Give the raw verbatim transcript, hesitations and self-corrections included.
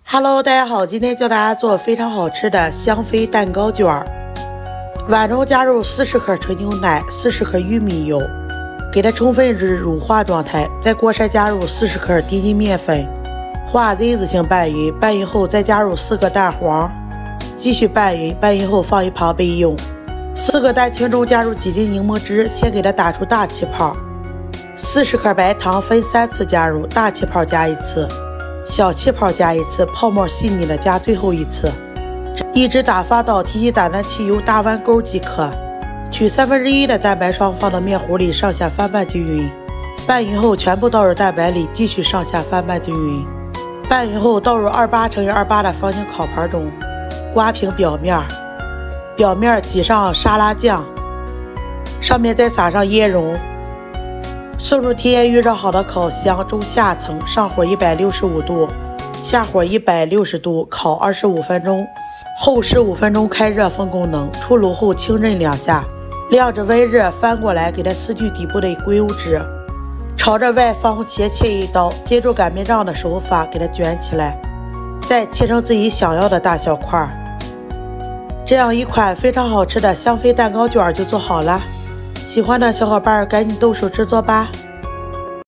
Hello， 大家好，今天教大家做非常好吃的香妃蛋糕卷儿。碗中加入四十克纯牛奶、四十克玉米油，给它充分至乳化状态。在锅筛加入四十克低筋面粉，画 Z 字形拌匀。拌匀后再加入四个蛋黄，继续拌匀。拌匀后放一旁备用。四个蛋清中加入几滴柠檬汁，先给它打出大气泡。四十克白糖分三次加入，大气泡加一次。 小气泡加一次，泡沫细腻了加最后一次，一直打发到提起打蛋器由大弯钩即可。取三分之一的蛋白霜放到面糊里，上下翻拌均匀。拌匀后全部倒入蛋白里，继续上下翻拌均匀。拌匀后倒入二八乘以二八的方形烤盘中，刮平表面，表面挤上沙拉酱，上面再撒上椰蓉。 送入提前预热好的烤箱中下层，上火一百六十五度，下火一百六十度，烤二十五分钟。后十五分钟开热封功能，出炉后轻震两下，晾着温热翻过来，给它撕去底部的硅油脂，朝着外方斜切一刀，借助擀面杖的手法给它卷起来，再切成自己想要的大小块。这样一款非常好吃的香妃蛋糕卷就做好了。 喜欢的小伙伴赶紧动手制作吧！